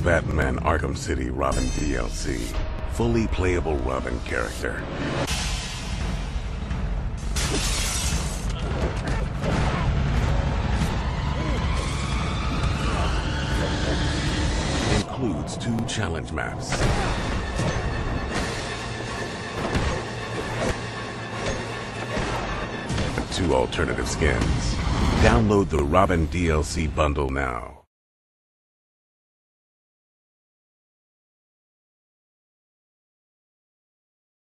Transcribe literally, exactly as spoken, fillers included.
Batman Arkham City Robin D L C. Fully playable Robin character. Includes two challenge maps. Two alternative skins. Download the Robin D L C bundle now.